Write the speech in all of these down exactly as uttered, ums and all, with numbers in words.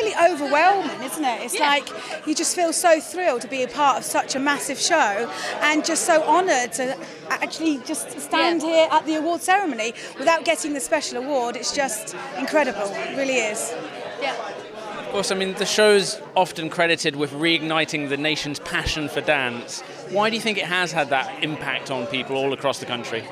really overwhelming, isn't it? It's Yeah. like you just feel so thrilled to be a part of such a massive show, and just so honoured to actually just stand Yeah. here at the award ceremony without getting the special award. It's just incredible, it really is. Yeah. Of course, I mean, the show's often credited with reigniting the nation's passion for dance. Why do you think it has had that impact on people all across the country?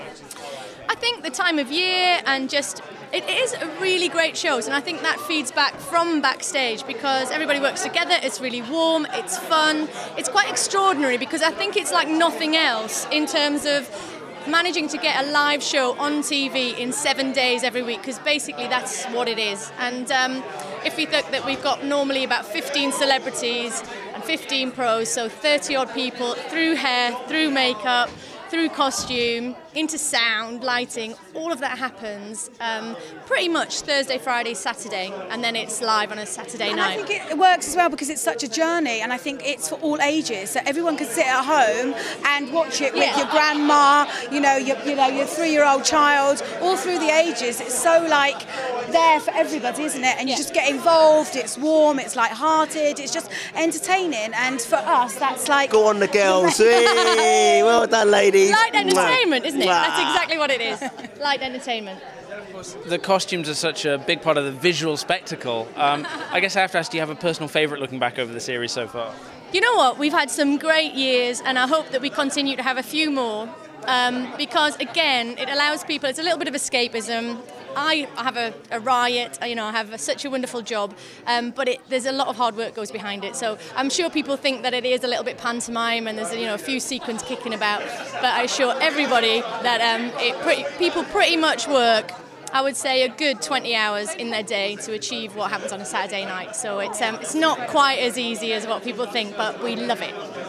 I think the time of year and just, it is a really great show, and I think that feeds back from backstage because everybody works together, it's really warm, it's fun, it's quite extraordinary because I think it's like nothing else in terms of managing to get a live show on T V in seven days every week, because basically that's what it is. And um, if we think that we've got normally about fifteen celebrities and fifteen pros, so thirty odd people through hair, through makeup, through costume, into sound, lighting, all of that happens um, pretty much Thursday, Friday, Saturday, and then it's live on a Saturday And night. I think it works as well because it's such a journey, and I think it's for all ages. So everyone can sit at home and watch it with Yeah. your grandma, you know, your, you know, your three-year-old child, all through the ages. It's so like there for everybody, isn't it? And you Yeah. just get involved. It's warm. It's light-hearted. It's just entertaining. And for us, that's like Go on the girls. Hey, well done, ladies. Light entertainment, isn't it? Mwah. That's exactly what it is. Light entertainment. The costumes are such a big part of the visual spectacle. Um, I guess I have to ask, do you have a personal favourite looking back over the series so far? You know what? We've had some great years, and I hope that we continue to have a few more. Um, because again, it allows people. It's a little bit of escapism. I have a, a riot, you know, I have a, such a wonderful job, um, but it, there's a lot of hard work goes behind it. So I'm sure people think that it is a little bit pantomime and there's you know a few sequins kicking about, but I assure everybody that um, it pretty, people pretty much work, I would say, a good twenty hours in their day to achieve what happens on a Saturday night. So it's um, it's not quite as easy as what people think, but we love it.